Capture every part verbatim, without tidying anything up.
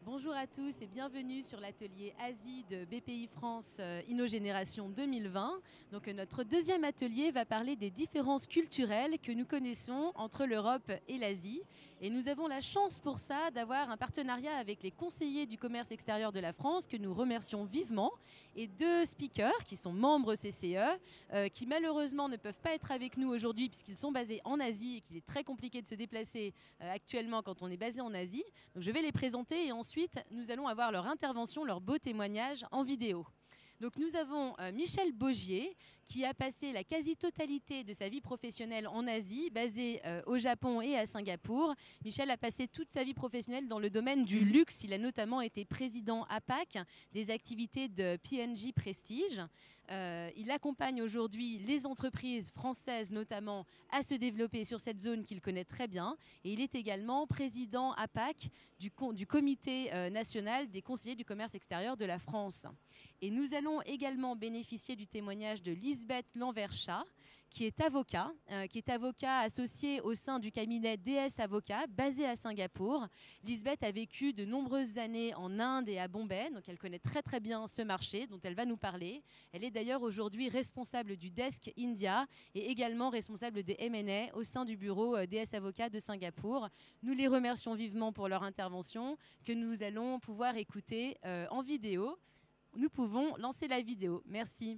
Bonjour à tous et bienvenue sur l'atelier Asie de B P I France euh, InnoGénération deux mille vingt. Donc, euh, notre deuxième atelier va parler des différences culturelles que nous connaissons entre l'Europe et l'Asie. Et nous avons la chance pour ça d'avoir un partenariat avec les conseillers du commerce extérieur de la France que nous remercions vivement et deux speakers qui sont membres C C E euh, qui malheureusement ne peuvent pas être avec nous aujourd'hui puisqu'ils sont basés en Asie et qu'il est très compliqué de se déplacer euh, actuellement quand on est basé en Asie. Donc je vais les présenter et ensuite Ensuite, nous allons avoir leur intervention, leur beau témoignage en vidéo. Donc nous avons euh, Michel Bogier qui a passé la quasi-totalité de sa vie professionnelle en Asie, basé euh, au Japon et à Singapour. Michel a passé toute sa vie professionnelle dans le domaine du luxe. Il a notamment été président A P A C des activités de P N G Prestige. Euh, il accompagne aujourd'hui les entreprises françaises notamment à se développer sur cette zone qu'il connaît très bien. Et il est également président A P A C du, du comité euh, national des conseillers du commerce extérieur de la France. Et nous allons également bénéficier du témoignage de Lisbeth Lanverchat, qui est avocat, euh, qui est avocat associé au sein du cabinet D S Avocats, basé à Singapour. Lisbeth a vécu de nombreuses années en Inde et à Bombay, donc elle connaît très très bien ce marché dont elle va nous parler. Elle est d'ailleurs aujourd'hui responsable du Desk India et également responsable des M and A au sein du bureau D S Avocats de Singapour. Nous les remercions vivement pour leur intervention que nous allons pouvoir écouter euh, en vidéo. Nous pouvons lancer la vidéo. Merci.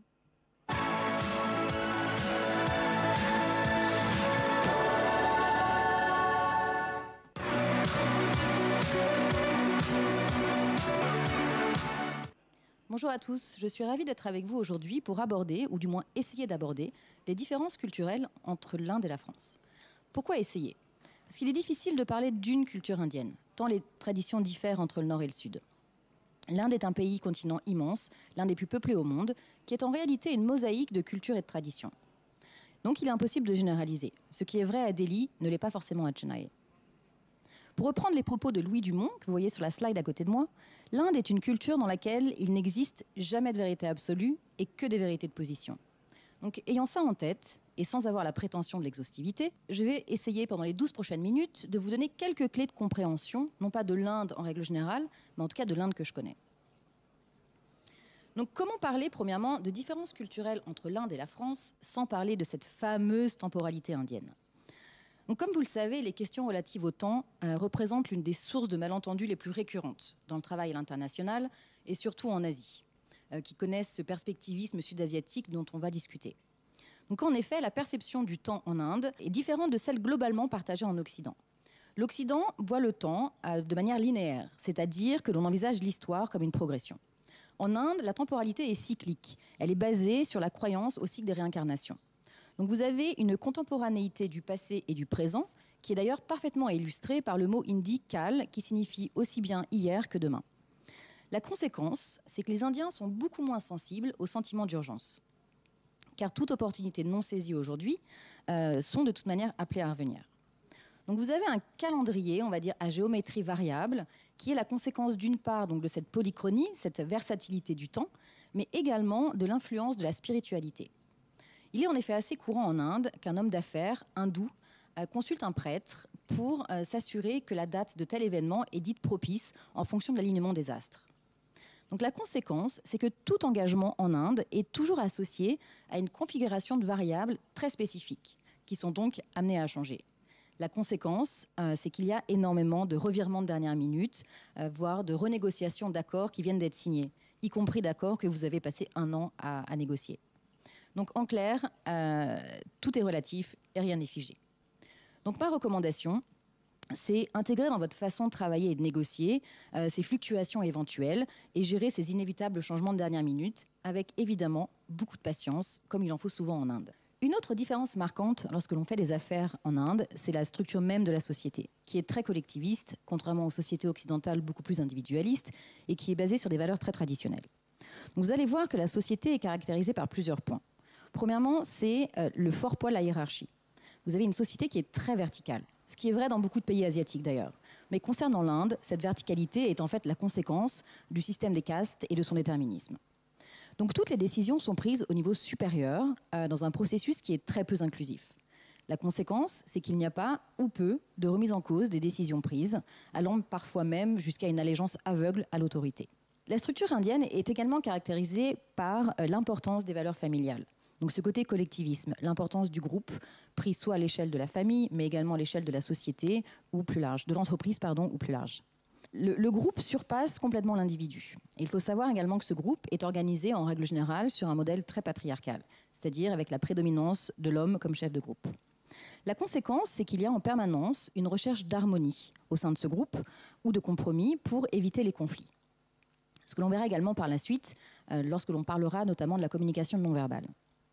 Bonjour à tous, je suis ravie d'être avec vous aujourd'hui pour aborder, ou du moins essayer d'aborder, les différences culturelles entre l'Inde et la France. Pourquoi essayer? Parce qu'il est difficile de parler d'une culture indienne, tant les traditions diffèrent entre le nord et le sud. L'Inde est un pays continent immense, l'un des plus peuplés au monde, qui est en réalité une mosaïque de cultures et de traditions. Donc il est impossible de généraliser. Ce qui est vrai à Delhi ne l'est pas forcément à Chennai. Pour reprendre les propos de Louis Dumont, que vous voyez sur la slide à côté de moi, l'Inde est une culture dans laquelle il n'existe jamais de vérité absolue et que des vérités de position. Donc ayant ça en tête, et sans avoir la prétention de l'exhaustivité, je vais essayer pendant les douze prochaines minutes de vous donner quelques clés de compréhension, non pas de l'Inde en règle générale, mais en tout cas de l'Inde que je connais. Donc comment parler premièrement de différences culturelles entre l'Inde et la France sans parler de cette fameuse temporalité indienne? Donc, comme vous le savez, les questions relatives au temps euh, représentent l'une des sources de malentendus les plus récurrentes dans le travail à l'international et surtout en Asie, euh, qui connaissent ce perspectivisme sud-asiatique dont on va discuter. Donc en effet, la perception du temps en Inde est différente de celle globalement partagée en Occident. L'Occident voit le temps euh, de manière linéaire, c'est-à-dire que l'on envisage l'histoire comme une progression. En Inde, la temporalité est cyclique. Elle est basée sur la croyance au cycle des réincarnations. Donc vous avez une contemporanéité du passé et du présent, qui est d'ailleurs parfaitement illustrée par le mot hindi « kal », qui signifie aussi bien hier que demain. La conséquence, c'est que les Indiens sont beaucoup moins sensibles au sentiment d'urgence. Car toute opportunité non saisie aujourd'hui euh, sont de toute manière appelées à revenir. Donc vous avez un calendrier, on va dire, à géométrie variable, qui est la conséquence d'une part donc, de cette polychronie, cette versatilité du temps, mais également de l'influence de la spiritualité. Il est en effet assez courant en Inde qu'un homme d'affaires hindou euh, consulte un prêtre pour euh, s'assurer que la date de tel événement est dite propice en fonction de l'alignement des astres. Donc la conséquence, c'est que tout engagement en Inde est toujours associé à une configuration de variables très spécifiques, qui sont donc amenées à changer. La conséquence, euh, c'est qu'il y a énormément de revirements de dernière minute, euh, voire de renégociations d'accords qui viennent d'être signés, y compris d'accords que vous avez passé un an à, à négocier. Donc en clair, euh, tout est relatif et rien n'est figé. Donc ma recommandation, c'est intégrer dans votre façon de travailler et de négocier euh, ces fluctuations éventuelles et gérer ces inévitables changements de dernière minute avec évidemment beaucoup de patience, comme il en faut souvent en Inde. Une autre différence marquante lorsque l'on fait des affaires en Inde, c'est la structure même de la société, qui est très collectiviste, contrairement aux sociétés occidentales beaucoup plus individualistes, et qui est basée sur des valeurs très traditionnelles. Donc vous allez voir que la société est caractérisée par plusieurs points. Premièrement, c'est euh, le fort poids de la hiérarchie. Vous avez une société qui est très verticale, ce qui est vrai dans beaucoup de pays asiatiques d'ailleurs. Mais concernant l'Inde, cette verticalité est en fait la conséquence du système des castes et de son déterminisme. Donc toutes les décisions sont prises au niveau supérieur, euh, dans un processus qui est très peu inclusif. La conséquence, c'est qu'il n'y a pas, ou peu, de remise en cause des décisions prises, allant parfois même jusqu'à une allégeance aveugle à l'autorité. La structure indienne est également caractérisée par l'importance des valeurs familiales. Donc ce côté collectivisme, l'importance du groupe, pris soit à l'échelle de la famille, mais également à l'échelle de la société, ou plus large, de l'entreprise, pardon, ou plus large. Le, le groupe surpasse complètement l'individu. Il faut savoir également que ce groupe est organisé en règle générale sur un modèle très patriarcal, c'est-à-dire avec la prédominance de l'homme comme chef de groupe. La conséquence, c'est qu'il y a en permanence une recherche d'harmonie au sein de ce groupe ou de compromis pour éviter les conflits. Ce que l'on verra également par la suite, euh, lorsque l'on parlera notamment de la communication non verbale.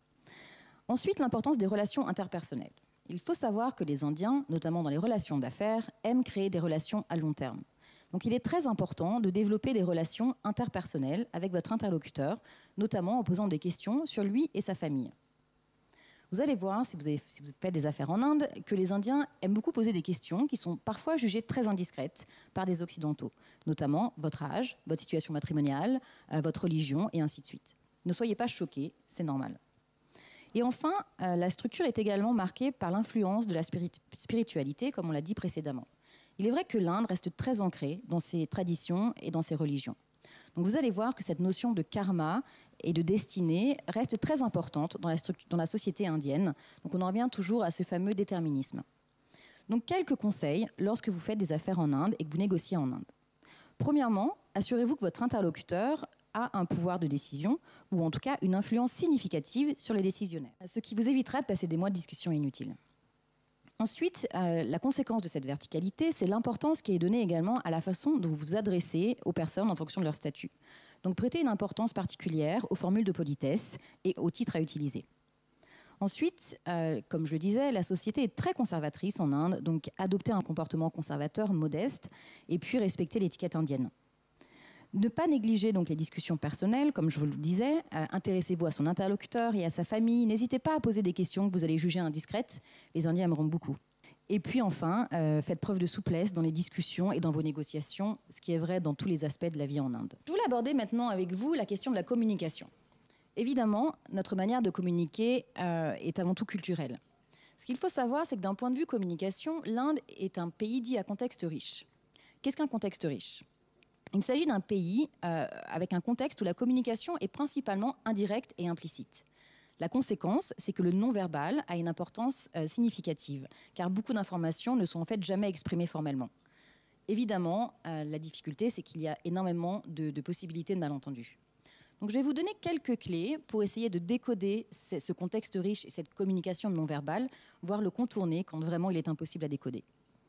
Ensuite, l'importance des relations interpersonnelles. Il faut savoir que les Indiens, notamment dans les relations d'affaires, aiment créer des relations à long terme. Donc il est très important de développer des relations interpersonnelles avec votre interlocuteur, notamment en posant des questions sur lui et sa famille. Vous allez voir, si vous, avez, si vous faites des affaires en Inde, que les Indiens aiment beaucoup poser des questions qui sont parfois jugées très indiscrètes par des Occidentaux, notamment votre âge, votre situation matrimoniale, euh, votre religion, et ainsi de suite. Ne soyez pas choqués, c'est normal. Et enfin, euh, la structure est également marquée par l'influence de la spiritualité, comme on l'a dit précédemment. Il est vrai que l'Inde reste très ancrée dans ses traditions et dans ses religions. Donc vous allez voir que cette notion de karma et de destinée reste très importante dans la, dans la société indienne. Donc on en revient toujours à ce fameux déterminisme. Donc quelques conseils lorsque vous faites des affaires en Inde et que vous négociez en Inde. Premièrement, assurez-vous que votre interlocuteur a un pouvoir de décision ou en tout cas une influence significative sur les décisionnaires, ce qui vous évitera de passer des mois de discussion inutiles. Ensuite, euh, la conséquence de cette verticalité, c'est l'importance qui est donnée également à la façon dont vous vous adressez aux personnes en fonction de leur statut. Donc prêtez une importance particulière aux formules de politesse et aux titres à utiliser. Ensuite, euh, comme je le disais, la société est très conservatrice en Inde, donc adopter un comportement conservateur modeste et puis respecter l'étiquette indienne. Ne pas négliger donc les discussions personnelles, comme je vous le disais. Euh, intéressez-vous à son interlocuteur et à sa famille. N'hésitez pas à poser des questions que vous allez juger indiscrètes. Les Indiens aimeront beaucoup. Et puis enfin, euh, faites preuve de souplesse dans les discussions et dans vos négociations, ce qui est vrai dans tous les aspects de la vie en Inde. Je voulais aborder maintenant avec vous la question de la communication. Évidemment, notre manière de communiquer euh, est avant tout culturelle. Ce qu'il faut savoir, c'est que d'un point de vue communication, l'Inde est un pays dit à contexte riche. Qu'est-ce qu'un contexte riche ? Il s'agit d'un pays euh, avec un contexte où la communication est principalement indirecte et implicite. La conséquence, c'est que le non-verbal a une importance euh, significative, car beaucoup d'informations ne sont en fait jamais exprimées formellement. Évidemment, euh, la difficulté, c'est qu'il y a énormément de, de possibilités de malentendus. Donc, je vais vous donner quelques clés pour essayer de décoder ce, ce contexte riche et cette communication non-verbale, voire le contourner quand vraiment il est impossible à décoder.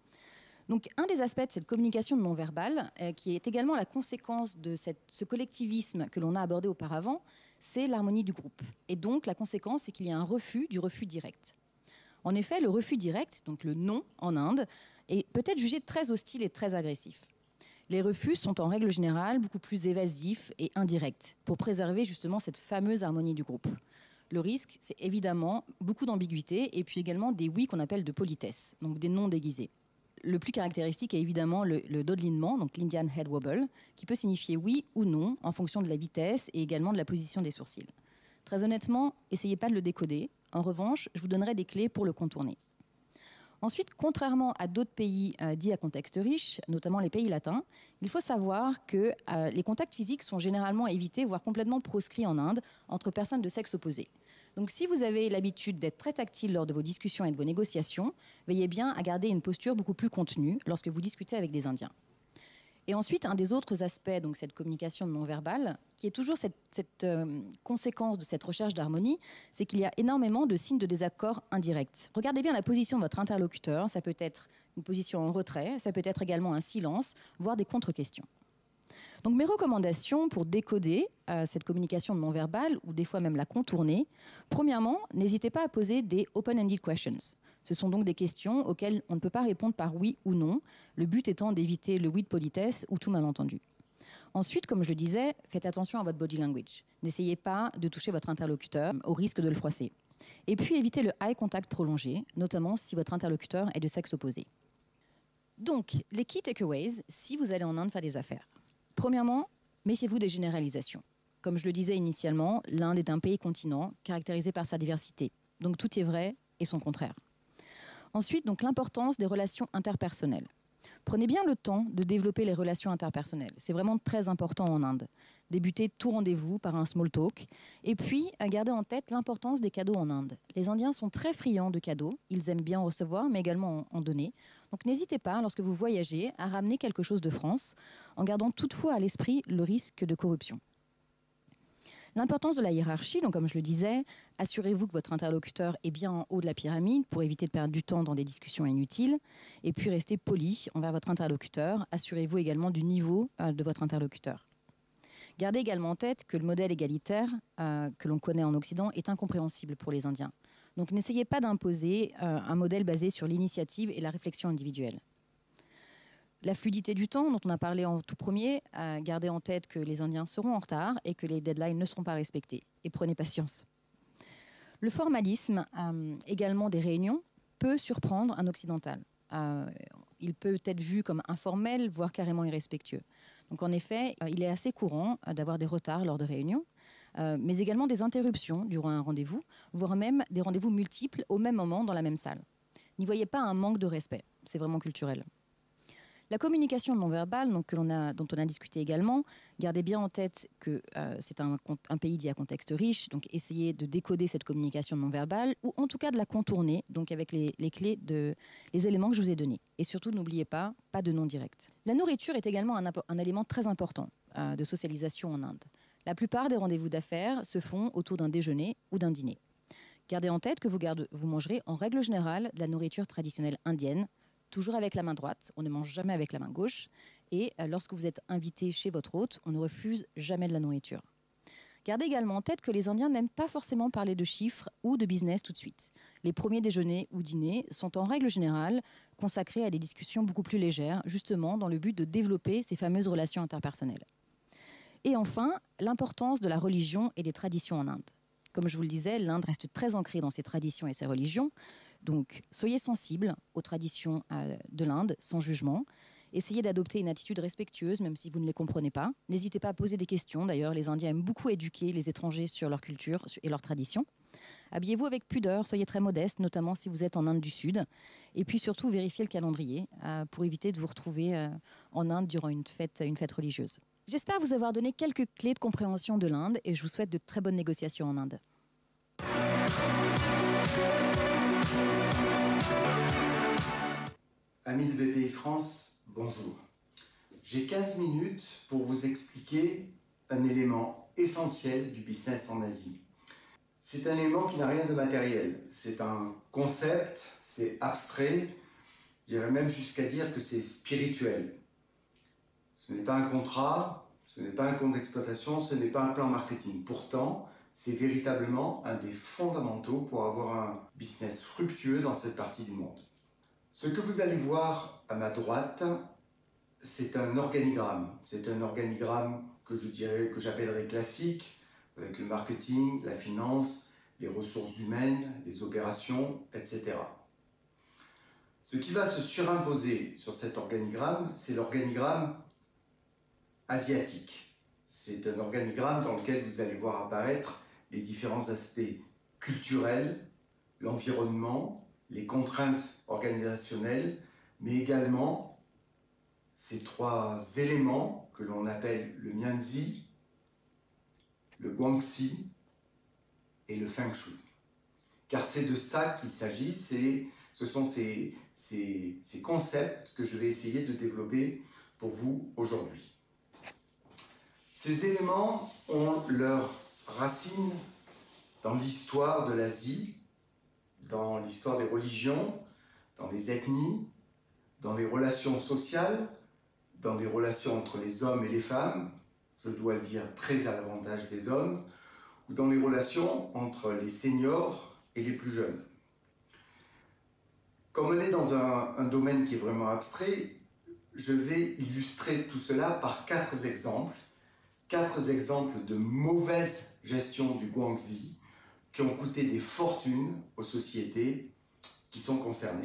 Donc, un des aspects de cette communication non verbale, euh, qui est également la conséquence de cette, ce collectivisme que l'on a abordé auparavant, c'est l'harmonie du groupe. Et donc, la conséquence, c'est qu'il y a un refus du refus direct. En effet, le refus direct, donc le non en Inde, est peut-être jugé très hostile et très agressif. Les refus sont en règle générale beaucoup plus évasifs et indirects, pour préserver justement cette fameuse harmonie du groupe. Le risque, c'est évidemment beaucoup d'ambiguïté et puis également des oui qu'on appelle de politesse, donc des non déguisés. Le plus caractéristique est évidemment le, le dodelinement, donc l'Indian head wobble, qui peut signifier oui ou non en fonction de la vitesse et également de la position des sourcils. Très honnêtement, essayez pas de le décoder. En revanche, je vous donnerai des clés pour le contourner. Ensuite, contrairement à d'autres pays euh, dits à contexte riche, notamment les pays latins, il faut savoir que euh, les contacts physiques sont généralement évités, voire complètement proscrits en Inde, entre personnes de sexe opposé. Donc si vous avez l'habitude d'être très tactile lors de vos discussions et de vos négociations, veillez bien à garder une posture beaucoup plus contenue lorsque vous discutez avec des Indiens. Et ensuite, un des autres aspects, donc cette communication non verbale, qui est toujours cette, cette euh, conséquence de cette recherche d'harmonie, c'est qu'il y a énormément de signes de désaccord indirects. Regardez bien la position de votre interlocuteur, ça peut être une position en retrait, ça peut être également un silence, voire des contre-questions. Donc mes recommandations pour décoder euh, cette communication non verbale, ou des fois même la contourner, premièrement, n'hésitez pas à poser des open-ended questions. Ce sont donc des questions auxquelles on ne peut pas répondre par oui ou non, le but étant d'éviter le oui de politesse ou tout malentendu. Ensuite, comme je le disais, faites attention à votre body language. N'essayez pas de toucher votre interlocuteur au risque de le froisser. Et puis évitez le eye contact prolongé, notamment si votre interlocuteur est de sexe opposé. Donc, les key takeaways si vous allez en Inde faire des affaires. Premièrement, méfiez-vous des généralisations. Comme je le disais initialement, l'Inde est un pays continent caractérisé par sa diversité. Donc tout est vrai et son contraire. Ensuite, donc l'importance des relations interpersonnelles. Prenez bien le temps de développer les relations interpersonnelles. C'est vraiment très important en Inde. Débutez tout rendez-vous par un small talk. Et puis, à garder en tête l'importance des cadeaux en Inde. Les Indiens sont très friands de cadeaux. Ils aiment bien en recevoir, mais également en donner. Donc n'hésitez pas, lorsque vous voyagez, à ramener quelque chose de France, en gardant toutefois à l'esprit le risque de corruption. L'importance de la hiérarchie, donc comme je le disais, assurez-vous que votre interlocuteur est bien en haut de la pyramide pour éviter de perdre du temps dans des discussions inutiles. Et puis restez poli envers votre interlocuteur. Assurez-vous également du niveau euh, de votre interlocuteur. Gardez également en tête que le modèle égalitaire euh, que l'on connaît en Occident est incompréhensible pour les Indiens. Donc n'essayez pas d'imposer euh, un modèle basé sur l'initiative et la réflexion individuelle. La fluidité du temps, dont on a parlé en tout premier, euh, gardez en tête que les Indiens seront en retard et que les deadlines ne seront pas respectés. Et prenez patience. Le formalisme, euh, également des réunions, peut surprendre un occidental. Euh, il peut être vu comme informel, voire carrément irrespectueux. Donc en effet, euh, il est assez courant euh, d'avoir des retards lors de réunions, euh, mais également des interruptions durant un rendez-vous, voire même des rendez-vous multiples au même moment dans la même salle. N'y voyez pas un manque de respect, c'est vraiment culturel. La communication non verbale, donc, que l'on a, dont on a discuté également, gardez bien en tête que euh, c'est un, un pays dit à contexte riche, donc essayez de décoder cette communication non verbale, ou en tout cas de la contourner, donc avec les, les clés, de, les éléments que je vous ai donnés. Et surtout, n'oubliez pas, pas de nom direct. La nourriture est également un, un élément très important euh, de socialisation en Inde. La plupart des rendez-vous d'affaires se font autour d'un déjeuner ou d'un dîner. Gardez en tête que vous, garde, vous mangerez en règle générale de la nourriture traditionnelle indienne, toujours avec la main droite, on ne mange jamais avec la main gauche. Et euh, lorsque vous êtes invité chez votre hôte, on ne refuse jamais de la nourriture. Gardez également en tête que les Indiens n'aiment pas forcément parler de chiffres ou de business tout de suite. Les premiers déjeuners ou dîners sont en règle générale consacrés à des discussions beaucoup plus légères, justement dans le but de développer ces fameuses relations interpersonnelles. Et enfin, l'importance de la religion et des traditions en Inde. Comme je vous le disais, l'Inde reste très ancrée dans ses traditions et ses religions. Donc, soyez sensibles aux traditions euh, de l'Inde, sans jugement. Essayez d'adopter une attitude respectueuse, même si vous ne les comprenez pas. N'hésitez pas à poser des questions. D'ailleurs, les Indiens aiment beaucoup éduquer les étrangers sur leur culture et leurs traditions. Habillez-vous avec pudeur, soyez très modeste, notamment si vous êtes en Inde du Sud. Et puis surtout, vérifiez le calendrier euh, pour éviter de vous retrouver euh, en Inde durant une fête, une fête religieuse. J'espère vous avoir donné quelques clés de compréhension de l'Inde et je vous souhaite de très bonnes négociations en Inde. Amis de B P I France, bonjour. J'ai quinze minutes pour vous expliquer un élément essentiel du business en Asie. C'est un élément qui n'a rien de matériel. C'est un concept, c'est abstrait. J'irais même jusqu'à dire que c'est spirituel. Ce n'est pas un contrat, ce n'est pas un compte d'exploitation, ce n'est pas un plan marketing. Pourtant, c'est véritablement un des fondamentaux pour avoir un business fructueux dans cette partie du monde. Ce que vous allez voir à ma droite, c'est un organigramme. C'est un organigramme que je dirais, que j'appellerais classique, avec le marketing, la finance, les ressources humaines, les opérations, et cetera. Ce qui va se surimposer sur cet organigramme, c'est l'organigramme asiatique. C'est un organigramme dans lequel vous allez voir apparaître les différents aspects culturels, l'environnement, les contraintes organisationnelles, mais également ces trois éléments que l'on appelle le Mianzi, le Guangxi et le Feng Shui. Car c'est de ça qu'il s'agit, ce sont ces, ces, ces concepts que je vais essayer de développer pour vous aujourd'hui. Ces éléments ont leurs racines dans l'histoire de l'Asie, dans l'histoire des religions, dans les ethnies, dans les relations sociales, dans les relations entre les hommes et les femmes, je dois le dire très à l'avantage des hommes, ou dans les relations entre les seniors et les plus jeunes. Comme on est dans un, un domaine qui est vraiment abstrait, je vais illustrer tout cela par quatre exemples, quatre exemples de mauvaise gestion du Guangxi qui ont coûté des fortunes aux sociétés qui sont concernées.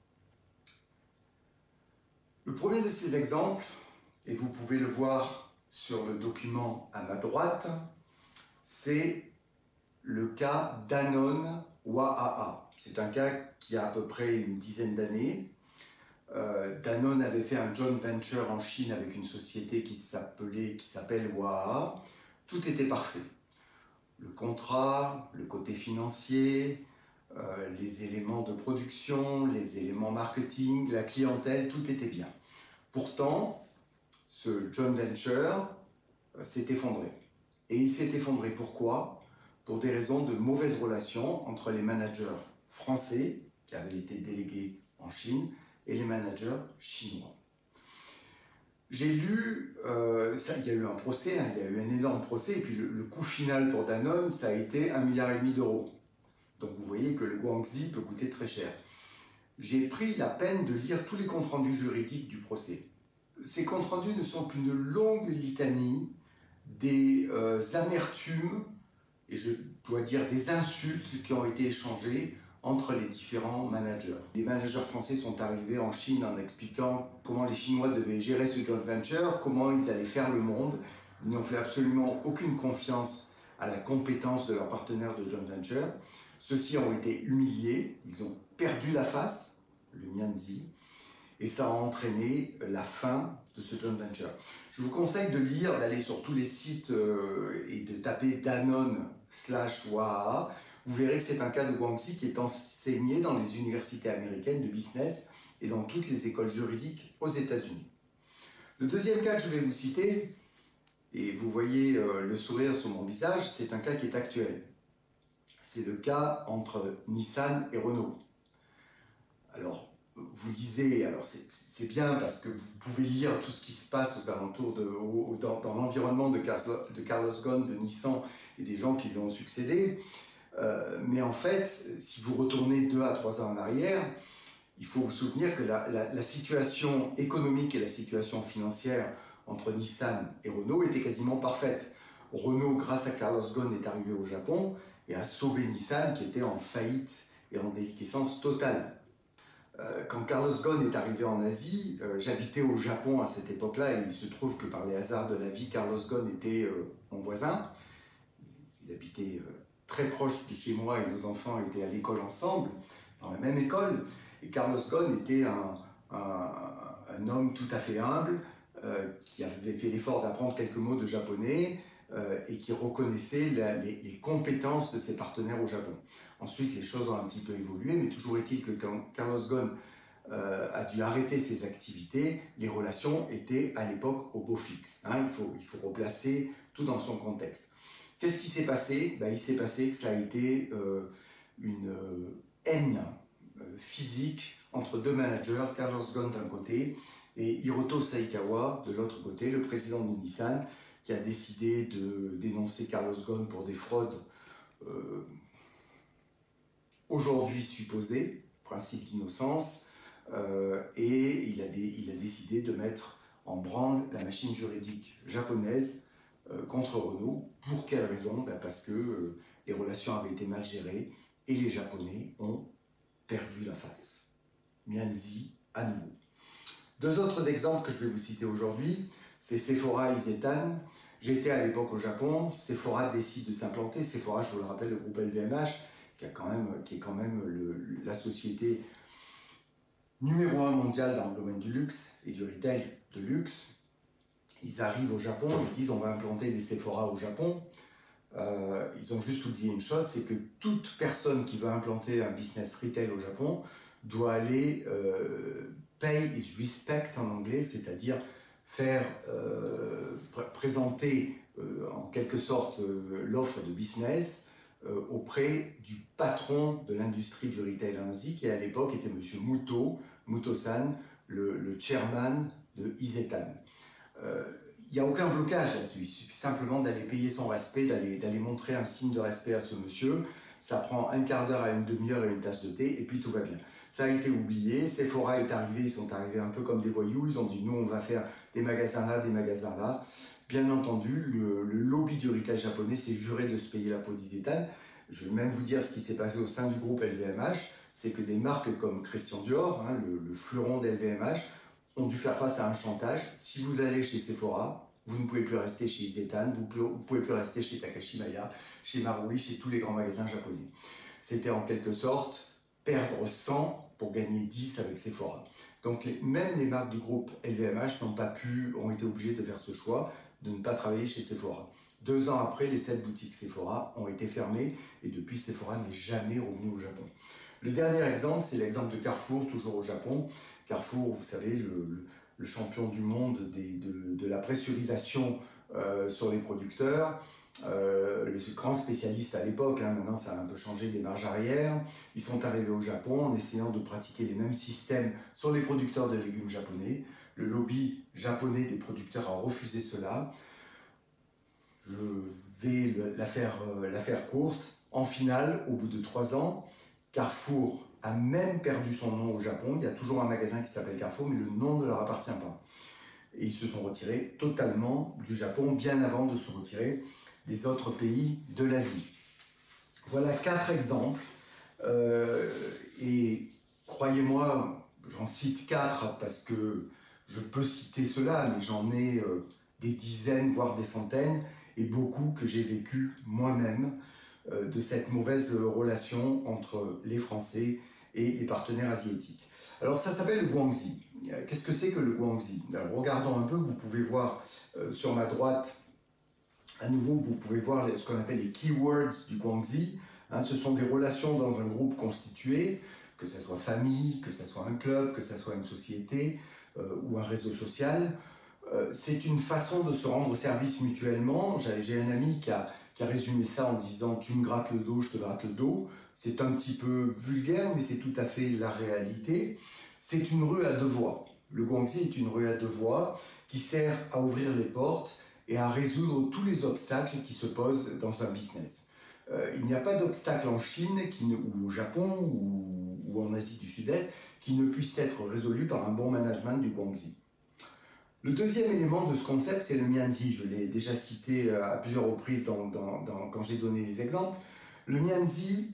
Le premier de ces exemples, et vous pouvez le voir sur le document à ma droite, c'est le cas d'Anon Wahaa. C'est un cas qui a à peu près une dizaine d'années. Euh, Danone avait fait un joint venture en Chine avec une société qui s'appelait, qui s'appelle W A A. Tout était parfait. Le contrat, le côté financier, euh, les éléments de production, les éléments marketing, la clientèle, tout était bien. Pourtant, ce joint venture euh, s'est effondré. Et il s'est effondré pourquoi? Pour des raisons de mauvaises relations entre les managers français, qui avaient été délégués en Chine, et les managers chinois. J'ai lu, euh, ça, il y a eu un procès, hein, il y a eu un énorme procès, et puis le, le coût final pour Danone, ça a été un milliard et demi d'euros. Donc vous voyez que le Guangxi peut coûter très cher. J'ai pris la peine de lire tous les comptes rendus juridiques du procès. Ces comptes rendus ne sont qu'une longue litanie des euh, amertumes, et je dois dire des insultes qui ont été échangées entre les différents managers. Les managers français sont arrivés en Chine en expliquant comment les Chinois devaient gérer ce joint venture, comment ils allaient faire le monde. Ils n'ont fait absolument aucune confiance à la compétence de leurs partenaires de joint venture. Ceux-ci ont été humiliés, ils ont perdu la face, le Mianzi, et ça a entraîné la fin de ce joint venture. Je vous conseille de lire, d'aller sur tous les sites euh, et de taper Danone slash W A A. Vous verrez que c'est un cas de Guangxi qui est enseigné dans les universités américaines de business et dans toutes les écoles juridiques aux États-Unis. Le deuxième cas que je vais vous citer, et vous voyez euh, le sourire sur mon visage, c'est un cas qui est actuel. C'est le cas entre Nissan et Renault. Alors, vous lisez, alors c'est bien parce que vous pouvez lire tout ce qui se passe aux alentours, de, au, dans, dans l'environnement de, de Carlos Ghosn, de Nissan et des gens qui lui ont succédé. Euh, mais en fait, si vous retournez deux à trois ans en arrière, il faut vous souvenir que la, la, la situation économique et la situation financière entre Nissan et Renault était quasiment parfaite. Renault, grâce à Carlos Ghosn, est arrivé au Japon et a sauvé Nissan qui était en faillite et en déliquescence totale. Euh, quand Carlos Ghosn est arrivé en Asie, euh, j'habitais au Japon à cette époque-là et il se trouve que par les hasards de la vie, Carlos Ghosn était euh, mon voisin. Il habitait euh, très proche de chez moi et nos enfants étaient à l'école ensemble, dans la même école. Et Carlos Ghosn était un, un, un homme tout à fait humble, euh, qui avait fait l'effort d'apprendre quelques mots de japonais euh, et qui reconnaissait la, les, les compétences de ses partenaires au Japon. Ensuite, les choses ont un petit peu évolué, mais toujours est-il que quand Carlos Ghosn euh, a dû arrêter ses activités, les relations étaient à l'époque au beau fixe. Hein, il faut, il faut replacer tout dans son contexte. Qu'est-ce qui s'est passé? Ben, il s'est passé que ça a été euh, une euh, haine euh, physique entre deux managers, Carlos Ghosn d'un côté et Hiroto Saikawa de l'autre côté, le président de Nissan, qui a décidé de dénoncer Carlos Ghosn pour des fraudes euh, aujourd'hui supposées, principe d'innocence, euh, et il a, dé, il a décidé de mettre en branle la machine juridique japonaise euh, contre Renault. Pour quelle raison? Ben parce que euh, les relations avaient été mal gérées et les Japonais ont perdu la face. Mianzi à nouveau. Deux autres exemples que je vais vous citer aujourd'hui, c'est Sephora et Isetan. J'étais à l'époque au Japon, Sephora décide de s'implanter. Sephora, je vous le rappelle, le groupe L V M H, qui, a quand même, qui est quand même le, la société numéro un mondiale dans le domaine du luxe et du retail de luxe. Ils arrivent au Japon, ils disent on va implanter des Sephora au Japon. Euh, ils ont juste oublié une chose, c'est que toute personne qui veut implanter un business retail au Japon doit aller euh, pay is respect en anglais, c'est-à-dire faire euh, pr présenter euh, en quelque sorte euh, l'offre de business euh, auprès du patron de l'industrie du retail en Asie, qui à l'époque était M. Muto, Muto-san, le, le chairman de Isetan. Euh, Il n'y a aucun blocage là-dessus, il suffit simplement d'aller payer son respect, d'aller montrer un signe de respect à ce monsieur. Ça prend un quart d'heure à une demi-heure et une tasse de thé, et puis tout va bien. Ça a été oublié, Sephora est arrivé, ils sont arrivés un peu comme des voyous, ils ont dit nous on va faire des magasins là, des magasins là. Bien entendu, le, le lobby du retail japonais s'est juré de se payer la peau d'Isetan. Je vais même vous dire ce qui s'est passé au sein du groupe L V M H, c'est que des marques comme Christian Dior, hein, le, le fleuron d'L V M H, ont dû faire face à un chantage. Si vous allez chez Sephora, vous ne pouvez plus rester chez Isetan, vous ne pouvez plus rester chez Takashimaya, chez Marui, chez tous les grands magasins japonais. C'était en quelque sorte perdre cent pour gagner dix avec Sephora. Donc les, même les marques du groupe L V M H n'ont pas pu, ont été obligées de faire ce choix de ne pas travailler chez Sephora. Deux ans après, les sept boutiques Sephora ont été fermées et depuis Sephora n'est jamais revenu au Japon. Le dernier exemple, c'est l'exemple de Carrefour, toujours au Japon. Carrefour, vous savez, le, le, le champion du monde des, de, de la pressurisation euh, sur les producteurs. Euh, le grand spécialiste à l'époque, hein, maintenant ça a un peu changé des marges arrière. Ils sont arrivés au Japon en essayant de pratiquer les mêmes systèmes sur les producteurs de légumes japonais. Le lobby japonais des producteurs a refusé cela. Je vais la faire, euh, la faire courte. En finale, au bout de trois ans, Carrefour a même perdu son nom au Japon. Il y a toujours un magasin qui s'appelle Carrefour, mais le nom ne leur appartient pas. Et ils se sont retirés totalement du Japon, bien avant de se retirer des autres pays de l'Asie. Voilà quatre exemples. Euh, et croyez-moi, j'en cite quatre parce que je peux citer cela, mais j'en ai euh, des dizaines, voire des centaines, et beaucoup que j'ai vécu moi-même euh, de cette mauvaise relation entre les Français et les partenaires asiatiques. Alors ça s'appelle le guangxi. Qu'est-ce que c'est que le guangxi? Alors, regardons un peu, vous pouvez voir euh, sur ma droite, à nouveau, vous pouvez voir ce qu'on appelle les keywords du guangxi. Hein, ce sont des relations dans un groupe constitué, que ce soit famille, que ce soit un club, que ce soit une société euh, ou un réseau social. Euh, c'est une façon de se rendre service mutuellement. J'ai un ami qui a, qui a résumé ça en disant « tu me grattes le dos, je te gratte le dos ». C'est un petit peu vulgaire, mais c'est tout à fait la réalité. C'est une rue à deux voies. Le guangxi est une rue à deux voies qui sert à ouvrir les portes et à résoudre tous les obstacles qui se posent dans un business. Euh, il n'y a pas d'obstacle en Chine qui ne, ou au Japon ou, ou en Asie du Sud-Est qui ne puisse être résolu par un bon management du guangxi. Le deuxième élément de ce concept, c'est le mianzi. Je l'ai déjà cité à plusieurs reprises dans, dans, dans, quand j'ai donné les exemples. Le mianzi,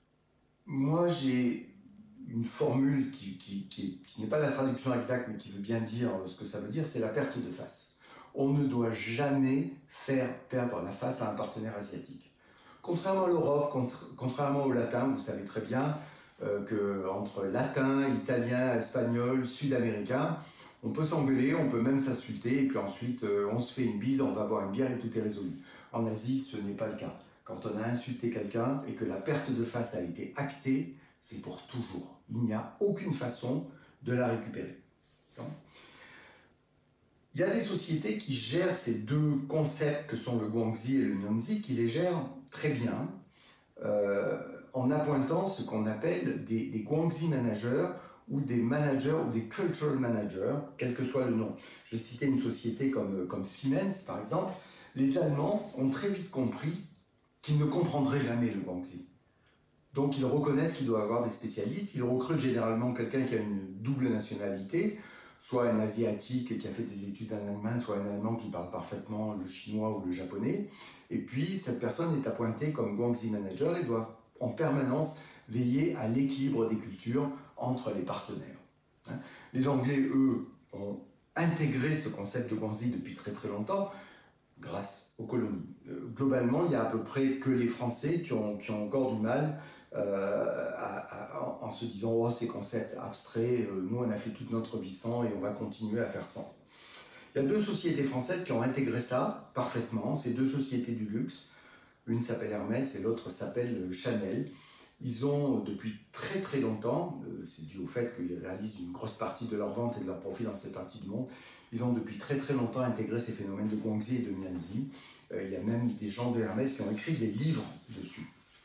moi j'ai une formule qui, qui, qui, qui n'est pas la traduction exacte, mais qui veut bien dire ce que ça veut dire, c'est la perte de face. On ne doit jamais faire perdre la face à un partenaire asiatique. Contrairement à l'Europe, contre, contrairement au latin, vous savez très bien euh, qu'entre latin, italien, espagnol, sud-américain, on peut s'engueuler, on peut même s'insulter, et puis ensuite euh, on se fait une bise, on va boire une bière et tout est résolu. En Asie, ce n'est pas le cas. Quand on a insulté quelqu'un et que la perte de face a été actée, c'est pour toujours. Il n'y a aucune façon de la récupérer. Donc, il y a des sociétés qui gèrent ces deux concepts que sont le guangxi et le mianzi, qui les gèrent très bien, euh, en appointant ce qu'on appelle des, des guangxi managers ou des managers ou des cultural managers, quel que soit le nom. Je vais citer une société comme, comme Siemens, par exemple. Les Allemands ont très vite compris qu'ils ne comprendraient jamais le guangxi. Donc ils reconnaissent qu'il doit avoir des spécialistes, ils recrutent généralement quelqu'un qui a une double nationalité, soit un asiatique qui a fait des études en Allemagne, soit un allemand qui parle parfaitement le chinois ou le japonais. Et puis cette personne est appointée comme guangxi manager et doit en permanence veiller à l'équilibre des cultures entre les partenaires. Les Anglais, eux, ont intégré ce concept de guangxi depuis très très longtemps, grâce aux colonies. Globalement, il y a à peu près que les Français qui ont, qui ont encore du mal euh, à, à, en se disant « oh, ces concepts abstraits, euh, nous on a fait toute notre vie sans et on va continuer à faire sans ». Il y a deux sociétés françaises qui ont intégré ça parfaitement, ces deux sociétés du luxe. Une s'appelle Hermès et l'autre s'appelle Chanel. Ils ont depuis très très longtemps, euh, c'est dû au fait qu'ils réalisent une grosse partie de leur vente et de leur profit dans cette partie du monde, ils ont depuis très très longtemps intégré ces phénomènes de guangxi et de mianzi. Euh, il y a même des gens de Hermès qui ont écrit des livres dessus.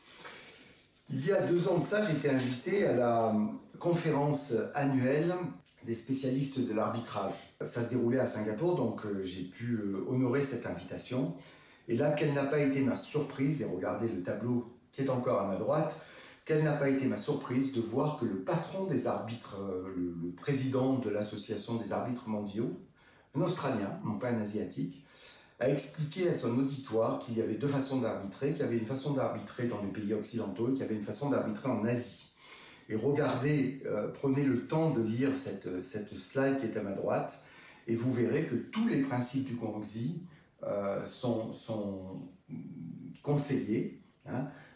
Il y a deux ans de ça, j'étais invité à la conférence annuelle des spécialistes de l'arbitrage. Ça se déroulait à Singapour, donc euh, j'ai pu euh, honorer cette invitation. Et là, quelle n'a pas été ma surprise, et regardez le tableau qui est encore à ma droite, quelle n'a pas été ma surprise de voir que le patron des arbitres, euh, le, le président de l'association des arbitres mondiaux, un Australien, non pas un Asiatique, a expliqué à son auditoire qu'il y avait deux façons d'arbitrer, qu'il y avait une façon d'arbitrer dans les pays occidentaux et qu'il y avait une façon d'arbitrer en Asie. Et regardez, euh, prenez le temps de lire cette, cette slide qui est à ma droite, et vous verrez que tous les principes du guangxi euh, sont, sont conseillés. Hein.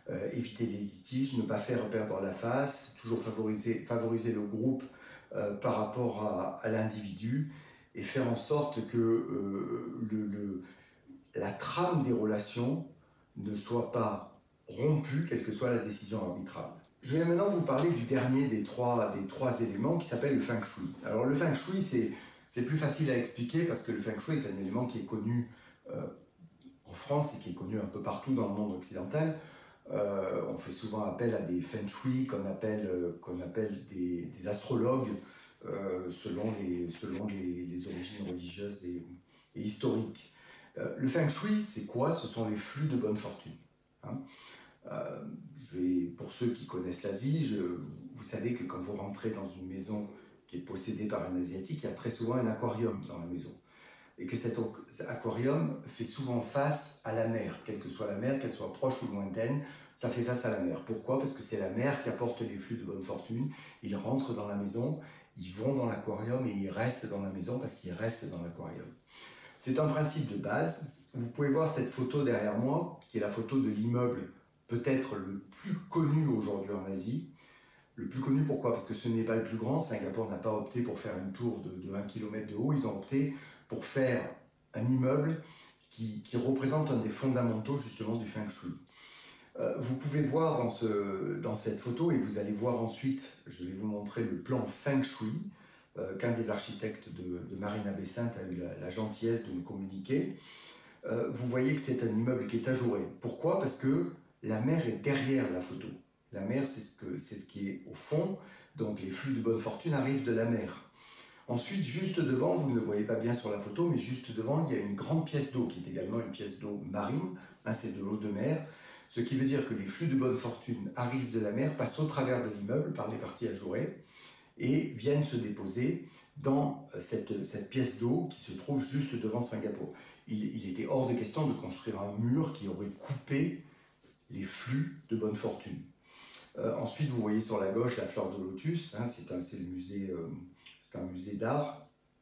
euh, éviter les litiges, ne pas faire perdre la face, toujours favoriser, favoriser le groupe euh, par rapport à, à l'individu et faire en sorte que euh, le, le, la trame des relations ne soit pas rompue, quelle que soit la décision arbitrale. Je vais maintenant vous parler du dernier des trois, des trois éléments qui s'appelle le Feng Shui. Alors le Feng Shui, c'est c'est plus facile à expliquer parce que le Feng Shui est un élément qui est connu euh, en France et qui est connu un peu partout dans le monde occidental. Euh, on fait souvent appel à des Feng Shui qu'on appelle, euh, qu'on appelle des, des astrologues euh, selon, les, selon les, les origines religieuses et, et historiques. Euh, le Feng Shui, c'est quoi? Ce sont les flux de bonne fortune. Hein. Euh, je vais, pour ceux qui connaissent l'Asie, je, vous savez que quand vous rentrez dans une maison qui est possédée par un Asiatique, il y a très souvent un aquarium dans la maison. Et que cet aquarium fait souvent face à la mer, quelle que soit la mer, qu'elle soit proche ou lointaine, ça fait face à la mer. Pourquoi? Parce que c'est la mer qui apporte les flux de bonne fortune. Ils rentrent dans la maison, ils vont dans l'aquarium et ils restent dans la maison parce qu'ils restent dans l'aquarium. C'est un principe de base. Vous pouvez voir cette photo derrière moi, qui est la photo de l'immeuble peut-être le plus connu aujourd'hui en Asie. Le plus connu, pourquoi? Parce que ce n'est pas le plus grand. Singapour n'a pas opté pour faire une tour de, de un kilomètre de haut. Ils ont opté pour faire un immeuble qui, qui représente un des fondamentaux justement du Feng Shui. Euh, vous pouvez voir dans, ce, dans cette photo, et vous allez voir ensuite, je vais vous montrer le plan Feng Shui, euh, qu'un des architectes de, de Marina Bay Sainte a eu la, la gentillesse de nous communiquer. Euh, vous voyez que c'est un immeuble qui est ajouré. Pourquoi? Parce que la mer est derrière la photo. La mer, c'est ce, que, c'est ce qui est au fond, donc les flux de bonne fortune arrivent de la mer. Ensuite, juste devant, vous ne le voyez pas bien sur la photo, mais juste devant, il y a une grande pièce d'eau qui est également une pièce d'eau marine, hein, c'est de l'eau de mer, ce qui veut dire que les flux de bonne fortune arrivent de la mer, passent au travers de l'immeuble par les parties ajourées et viennent se déposer dans cette, cette pièce d'eau qui se trouve juste devant Singapour. Il, il était hors de question de construire un mur qui aurait coupé les flux de bonne fortune. Euh, ensuite, vous voyez sur la gauche la fleur de lotus, hein, c'est un, c'est le musée... Euh, C'est un musée d'art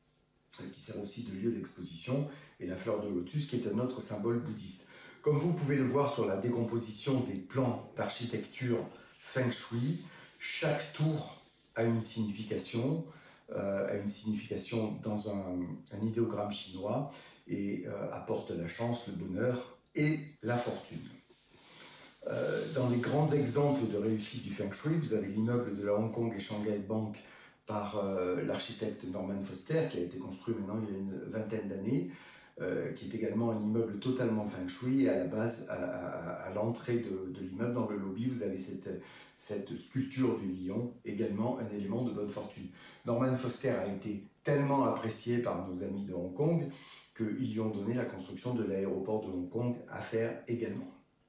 qui sert aussi de lieu d'exposition, et la fleur de lotus qui est un autre symbole bouddhiste. Comme vous pouvez le voir sur la décomposition des plans d'architecture Feng Shui, chaque tour a une signification, euh, a une signification dans un, un idéogramme chinois et euh, apporte la chance, le bonheur et la fortune. Euh, dans les grands exemples de réussite du Feng Shui, vous avez l'immeuble de la Hong Kong et Shanghai Bank par euh, l'architecte Norman Foster, qui a été construit maintenant il y a une vingtaine d'années, euh, qui est également un immeuble totalement Feng Shui. Et à la base, à, à, à l'entrée de, de l'immeuble, dans le lobby, vous avez cette, cette sculpture du lion, également un élément de bonne fortune. Norman Foster a été tellement apprécié par nos amis de Hong Kong qu'ils lui ont donné la construction de l'aéroport de Hong Kong à faire également.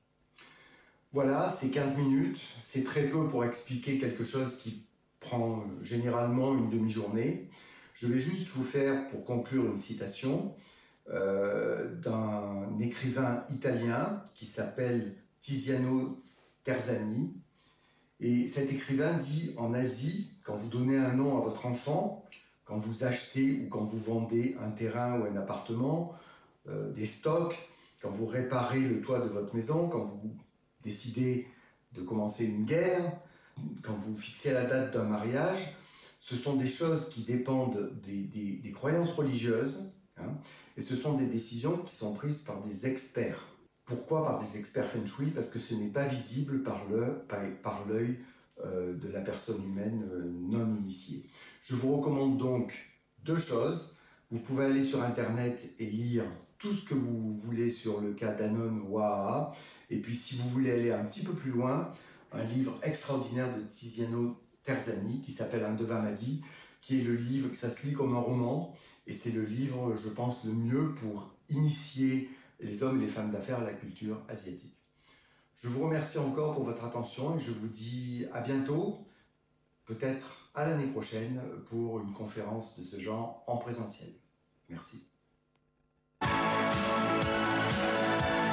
Voilà, c'est quinze minutes, c'est très peu pour expliquer quelque chose qui prend généralement une demi-journée. Je vais juste vous faire, pour conclure, une citation euh, d'un écrivain italien qui s'appelle Tiziano Terzani. Et cet écrivain dit, en Asie, quand vous donnez un nom à votre enfant, quand vous achetez ou quand vous vendez un terrain ou un appartement, euh, des stocks, quand vous réparez le toit de votre maison, quand vous décidez de commencer une guerre, quand vous fixez la date d'un mariage, ce sont des choses qui dépendent des, des, des croyances religieuses, hein, et ce sont des décisions qui sont prises par des experts. Pourquoi par des experts Feng Shui? Parce que ce n'est pas visible par l'œil par, par l'œil euh, de la personne humaine euh, non initiée. Je vous recommande donc deux choses. Vous pouvez aller sur Internet et lire tout ce que vous voulez sur le cas d'Anon Waha. Et puis si vous voulez aller un petit peu plus loin, un livre extraordinaire de Tiziano Terzani qui s'appelle Indevamadi, qui est le livre, que ça se lit comme un roman, et c'est le livre, je pense, le mieux pour initier les hommes et les femmes d'affaires à la culture asiatique. Je vous remercie encore pour votre attention et je vous dis à bientôt, peut-être à l'année prochaine, pour une conférence de ce genre en présentiel. Merci.